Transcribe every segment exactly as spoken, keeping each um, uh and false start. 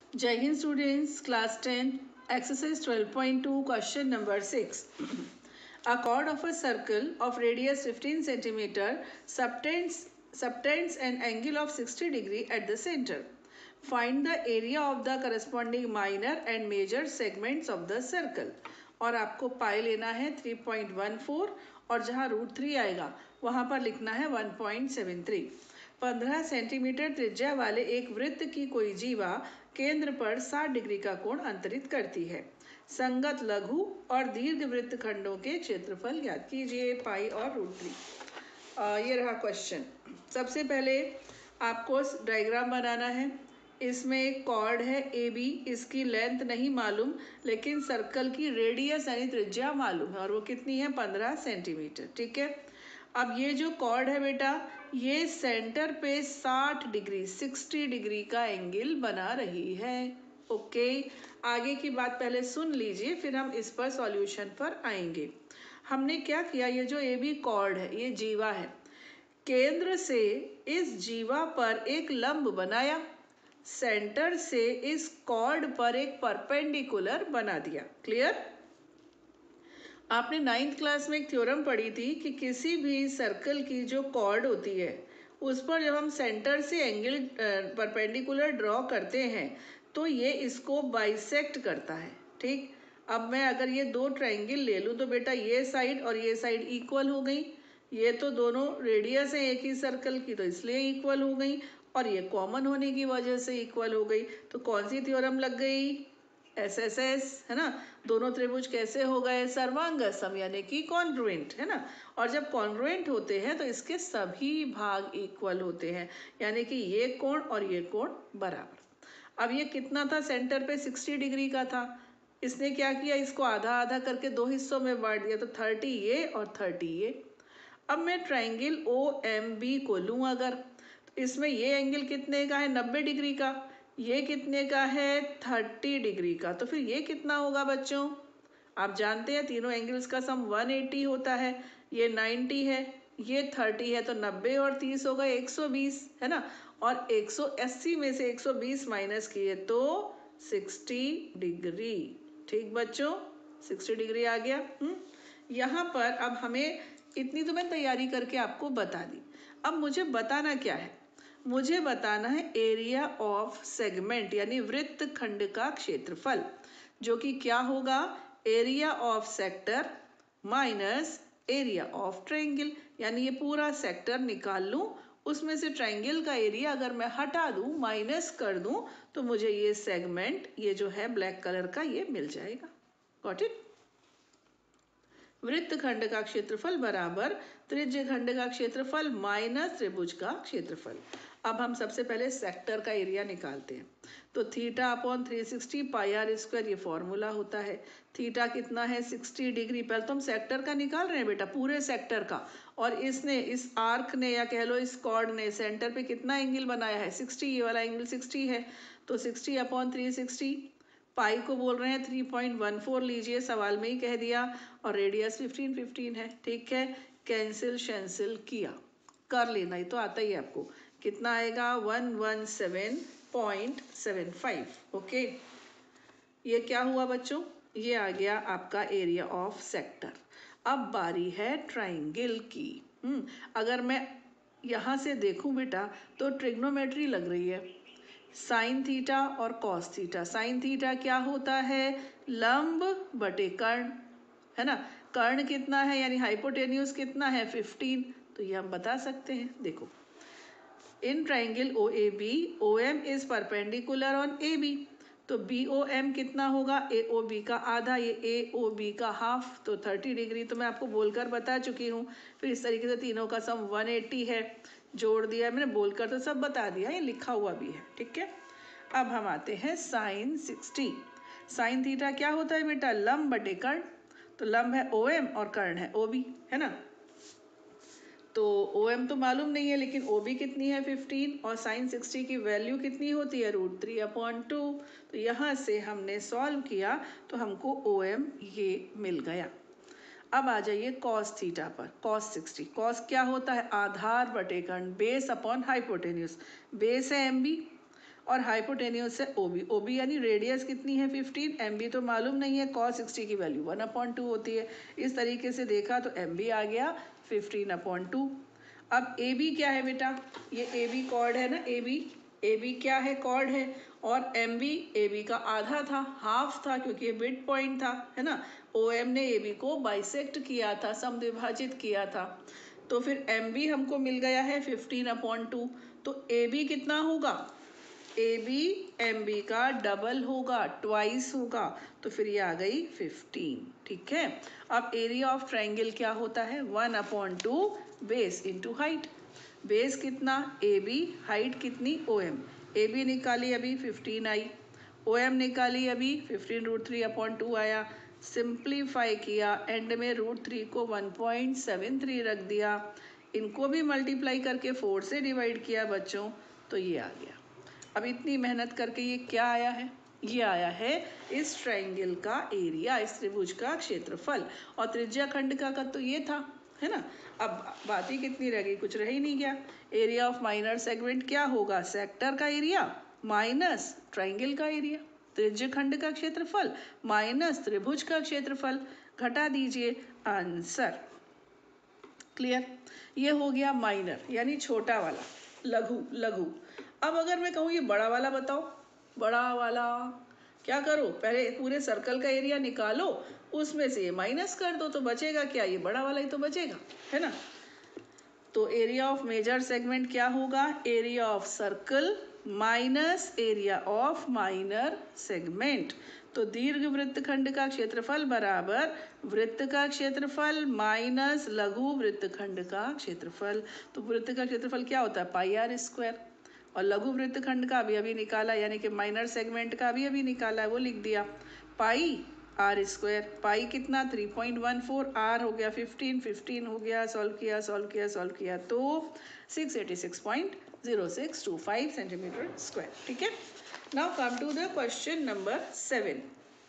Jai Hind students, class ten, exercise twelve point two, question number six. A chord of a circle of radius fifteen centimeter subtends, subtends an angle of sixty degree at the center. Find the area of the corresponding minor and major segments of the circle. और आपको पाई लेना है three point one four और जहाँ root three आएगा वहाँ पर लिखना है वन पॉइंट सेवन थ्री। पंद्रह सेंटीमीटर त्रिज्या वाले एक वृत्त की कोई जीवा केंद्र पर साठ डिग्री का कोण अंतरित करती है। संगत लघु और दीर्घ वृत्त खंडों के क्षेत्रफल ज्ञात कीजिए, पाई और रूट थ्री। ये रहा क्वेश्चन। सबसे पहले आपको डायग्राम बनाना है। इसमें एक कॉर्ड है ए बी, इसकी लेंथ नहीं मालूम लेकिन सर्कल की रेडियस यानी त्रिज्या मालूम है और वो कितनी है पंद्रह सेंटीमीटर। ठीक है, अब ये जो कॉर्ड है बेटा ये सेंटर पे साठ डिग्री साठ डिग्री का एंगल बना रही है। ओके, आगे की बात पहले सुन लीजिए फिर हम इस पर सॉल्यूशन पर आएंगे। हमने क्या किया, ये जो ए बी कॉर्ड है ये जीवा है, केंद्र से इस जीवा पर एक लंब बनाया, सेंटर से इस कॉर्ड पर एक परपेंडिकुलर बना दिया। क्लियर? आपने नाइन्थ क्लास में एक थ्योरम पढ़ी थी कि किसी भी सर्कल की जो कॉर्ड होती है उस पर जब हम सेंटर से एंगल परपेंडिकुलर ड्रॉ करते हैं तो ये इसको बाइसेक्ट करता है। ठीक, अब मैं अगर ये दो ट्रायंगल ले लूँ तो बेटा ये साइड और ये साइड इक्वल हो गई, ये तो दोनों रेडियस है एक ही सर्कल की तो इसलिए इक्वल हो गई और ये कॉमन होने की वजह से इक्वल हो गई। तो कौन सी थ्योरम लग गई? एस एस एस, है ना। दोनों त्रिभुज कैसे हो गए? सर्वांग सम यानी कि कॉन्ग्रुएंट, है ना। और जब कॉन्ग्रुएंट होते हैं तो इसके सभी भाग इक्वल होते हैं यानी कि ये कोण और ये कोण बराबर। अब ये कितना था? सेंटर पे साठ डिग्री का था, इसने क्या किया इसको आधा आधा करके दो हिस्सों में बांट दिया तो तीस ये और तीस ये। अब मैं ट्राइंगल ओ एम बी को लूँ अगर, तो इसमें ये एंगल कितने का है? नब्बे डिग्री का, ये कितने का है? तीस डिग्री का। तो फिर ये कितना होगा बच्चों? आप जानते हैं तीनों एंगल्स का सम एक सौ अस्सी होता है, ये नब्बे है, ये तीस है, तो नब्बे और तीस होगा एक सौ बीस, है ना। और एक सौ अस्सी में से एक सौ बीस माइनस किए तो साठ डिग्री। ठीक बच्चों, साठ डिग्री आ गया। हम्म, यहाँ पर अब हमें इतनी तो मैं तैयारी करके आपको बता दी। अब मुझे बताना क्या है? मुझे बताना है एरिया ऑफ सेगमेंट यानी वृत्त खंड का क्षेत्रफल, जो कि क्या होगा? Area of sector minus area of triangle, यानी ये पूरा सेक्टर निकाल लूं, उसमें से ट्रायंगल का एरिया अगर मैं हटा दूं, माइनस कर दूं, तो मुझे ये सेगमेंट ये जो है ब्लैक कलर का ये मिल जाएगा। Got it? वृत्त खंड का क्षेत्रफल बराबर त्रिज्य खंड का क्षेत्रफल माइनस त्रिभुज का क्षेत्रफल। अब हम सबसे पहले सेक्टर का एरिया निकालते हैं। तो theta upon three sixty pi r square ये फॉर्मूला होता है। थीटा कितना है? साठ डिग्री। पहले तो हम सेक्टर का निकाल रहे हैं बेटा, पूरे सेक्टर का, और इसने इस आर्क ने या कह लो इस कॉर्ड ने सेंटर पे कितना एंगल बनाया है? साठ, ये वाला एंगल साठ है, तो साठ अपॉन थ्री सिक्सटी, पाई को बोल रहे हैं थ्री पॉइंट वन फोर लीजिए, सवाल में ही कह दिया, और रेडियस फिफ्टीन फिफ्टीन है। ठीक है, कैंसिल शैंसिल किया, कर लेना, ये तो आता ही है आपको। कितना आएगा? One one seven point seven five. Okay, ये क्या हुआ बच्चों? ये आ गया आपका एरिया ऑफ सेक्टर। अब बारी है ट्राइंगल की। हम्म अगर मैं यहाँ से देखूं बेटा तो ट्रिग्नोमेट्री लग रही है, साइन थीटा और कॉस थीटा। साइन थीटा क्या होता है? लंब बटे कर्ण, है ना। कर्ण कितना है यानी हाइपोटेन्यूज कितना है? फिफ्टीन। तो ये हम बता सकते हैं। देखो, in triangle O A B O M is perpendicular on A B, तो बी ओ एम कितना होगा? ए ओ बी का आधा, ये ए ओ बी का हाफ, तो तीस डिग्री तो मैं आपको बोलकर बता चुकी हूँ। फिर इस तरीके से तीनों का सम एक सौ अस्सी है, जोड़ दिया मैंने, बोलकर तो सब बता दिया, ये लिखा हुआ भी है। ठीक है, अब हम आते हैं साइन सिक्सटी। साइन थीटा क्या होता है बेटा? लंब बटे कर्ण, तो लंब है ओ एम और कर्ण है ओ बी, है ना। तो ओ एम तो मालूम नहीं है लेकिन ओ बी कितनी है? फिफ्टीन, और साइन सिक्सटी की वैल्यू कितनी होती है? Root three upon two. तो यहाँ से हमने सॉल्व किया तो हमको ओ एम ये मिल गया। अब आ जाइए कॉस थीटा पर। कॉस सिक्सटी, कॉस क्या होता है? आधार बटे कर्ण, बेस अपॉन हाइपोटेन्यूज। बेस है एम बी और हाइपोटेन्यूस है ओबी। ओबी यानी रेडियस कितनी है फिफ्टीन, एम बी तो मालूम नहीं है, कॉस सिक्सटी की वैल्यू वन अपॉन टू होती है। इस तरीके से देखा तो एम बी आ गया फिफ्टीन अपॉन टू। अब ए बी क्या है बेटा, ये ए बी कॉर्ड है ना, ए बी ए बी क्या है, कॉर्ड है। और एम बी ए बी का आधा था, हाफ था, क्योंकि ये मिड पॉइंट था, है ना। ओ एम ने ए बी को बाइसेक्ट किया था, समद्विभाजित किया था। तो फिर एम बी हमको मिल गया है फिफ्टीन अपॉन टू। तो ए बी कितना होगा, ए बी एम बी का डबल होगा, ट्वाइस होगा। तो फिर ये आ गई फिफ्टीन। ठीक है। अब एरिया ऑफ ट्राइंगल क्या होता है, one upon two base into height. Base कितना ए बी, हाइट कितनी ओ एम। ए बी निकाली अभी फिफ्टीन आई, ओ एम निकाली अभी fifteen root three upon two आया। सिंप्लीफाई किया, एंड में रूट थ्री को वन पॉइंट सेवन थ्री रख दिया। इनको भी मल्टीप्लाई करके फोर से डिवाइड किया बच्चों, तो ये आ गया। अब इतनी मेहनत करके ये क्या आया है, ये आया है इस ट्रायंगल का एरिया, इस त्रिभुज का क्षेत्रफल। और त्रिज्या खंड का, का तो ये था, है ना। अब बात ही कितनी रह गई, कुछ रह ही नहीं गया। एरिया ऑफ माइनर सेगमेंट क्या होगा, सेक्टर का एरिया माइनस ट्रायंगल का एरिया, त्रिज्य खंड का क्षेत्रफल माइनस त्रिभुज का क्षेत्रफल, घटा दीजिए आंसर। क्लियर। ये हो गया माइनर यानी छोटा वाला, लघु लघु। अब अगर मैं कहूँ ये बड़ा वाला बताओ, बड़ा वाला क्या करो, पहले पूरे सर्कल का एरिया निकालो, उसमें से ये माइनस कर दो, तो बचेगा क्या, ये बड़ा वाला ही तो बचेगा, है ना। तो एरिया ऑफ मेजर सेगमेंट क्या होगा, area of circle minus area of minor segment. तो दीर्घ वृत्तखंड का क्षेत्रफल बराबर वृत्त का क्षेत्रफल माइनस लघु वृत्तखंड का क्षेत्रफल। तो वृत्त का क्षेत्रफल क्या होता है, पाई आर स्क्वायर। और लघु वृत्तखंड का भी अभी निकाला, यानी कि माइनर सेगमेंट का भी अभी निकाला है, वो लिख दिया पाई आर स्क्वायर। पाई कितना three point one four, r हो गया फिफ्टीन, फिफ्टीन हो गया, सॉल्व किया सॉल्व किया सॉल्व किया तो six eighty six point zero six two five centimetre square. ठीक है। Now come to the question number seven.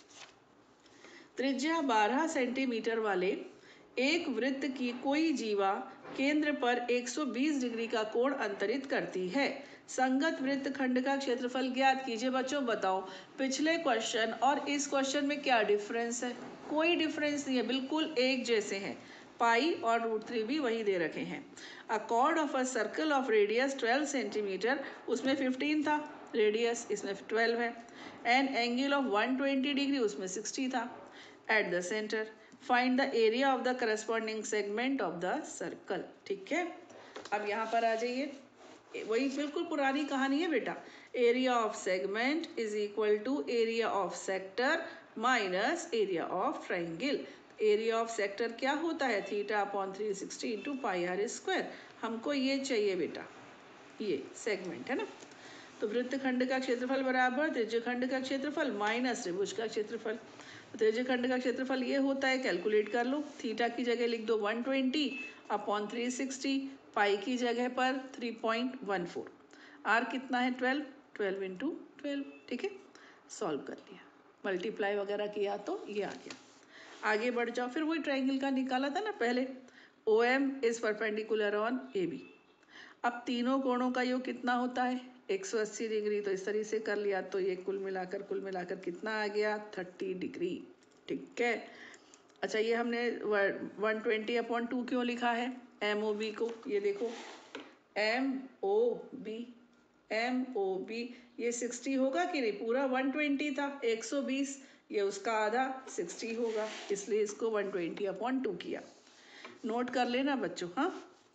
त्रिज्या बारह सेंटीमीटर वाले एक वृत्त की कोई जीवा केंद्र पर एक सौ बीस डिग्री का कोण अंतरित करती है। संगत वृत्त खंड का क्षेत्रफल ज्ञात कीजिए। बच्चों बताओ, पिछले क्वेश्चन और इस क्वेश्चन में क्या डिफरेंस है, कोई डिफरेंस नहीं है, बिल्कुल एक जैसे हैं। पाई और रूट थ्री भी वही दे रखे हैं। A chord of a circle of radius twelve centimetre, उसमें फिफ्टीन था रेडियस, इसमें ट्वेल्व है। An angle of one twenty degree, उसमें सिक्सटी था। At the centre find the area of the corresponding segment of the circle. ठीक है। अब यहाँ पर आ जाइए, वही बिल्कुल पुरानी कहानी है बेटा। Area of segment is equal to area of sector minus area of triangle. Area of sector क्या होता है, theta upon three sixty into pi r square. हमको ये चाहिए बेटा, ये सेगमेंट है ना। तो वृत्तखंड का क्षेत्रफल बराबर त्रिज्यखंड का क्षेत्रफल माइनस त्रिभुज का क्षेत्रफल। त्रिज्यखंड का क्षेत्रफल ये होता है, कैलकुलेट कर लो। थीटा की जगह लिख दो one twenty upon three sixty, pi की जगह पर three point one four, r कितना है ट्वेल्व, ट्वेल्व इंटू ट्वेल्व। ठीक है। सॉल्व कर लिया, मल्टीप्लाई वगैरह किया तो ये आ गया। आगे बढ़ जाओ, फिर वही ट्राइंगल का निकाला था ना पहले। O M is perpendicular on A B. अब तीनों कोणों का योग कितना होता है, एक सौ अस्सी डिग्री। तो इस तरीके से कर लिया, तो ये कुल मिलाकर कुल मिलाकर कितना आ गया, थर्टी डिग्री। ठीक है। अच्छा, ये हमने वन ट्वेंटी अपॉन टू क्यों लिखा है, एम ओ बी को, ये देखो M O B, M O B, ये सिक्सटी होगा कि नहीं, पूरा वन ट्वेंटी था, एक सौ बीस, ये उसका आधा सिक्सटी होगा, इसलिए इसको वन ट्वेंटी अपॉन टू किया। नोट कर लेना बच्चों। हाँ,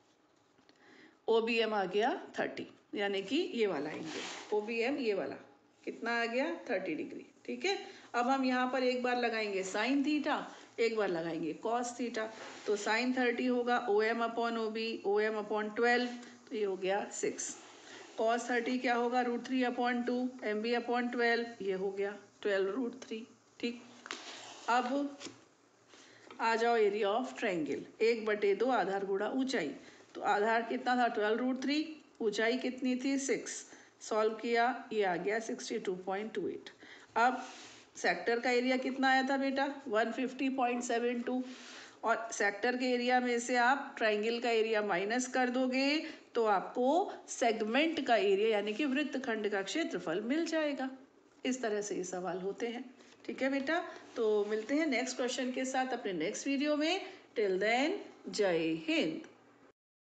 ओ बी एम आ गया थर्टी, यानी कि ये वाला एंगल ओ बी एम, ये वाला कितना आ गया, थर्टी डिग्री। ठीक है। अब हम यहाँ पर एक बार लगाएंगे साइन थीटा, एक बार लगाएंगे कॉस थीटा। तो साइन थर्टी होगा O M upon O B, O M upon twelve, तो ये हो गया सिक्स। कॉस थर्टी क्या होगा, root three upon two, M B upon twelve, ये हो गया ट्वेल्व रूट थ्री। ठीक। अब आ जाओ एरिया ऑफ ट्रायंगल, एक बटे दो आधार गुणा ऊंचाई। तो आधार कितना था, ट्वेल्व रूट थ्री, ऊंचाई कितनी थी, सिक्स। सॉल्व किया, ये आ गया sixty two point two eight. अब सेक्टर का एरिया कितना आया था बेटा, one fifty point seven two. और सेक्टर के एरिया में से आप ट्रायंगल का एरिया माइनस कर दोगे तो आपको सेगमेंट का एरिया यानी कि वृत्तखंड का क्षेत्रफल मिल जाएगा। इस तरह से ये सवाल होते हैं। ठीक है बेटा, तो मिलते हैं नेक्स्ट क्वेश्चन के साथ अपने नेक्स्ट वीडियो में। टिल देन, जय हिंद।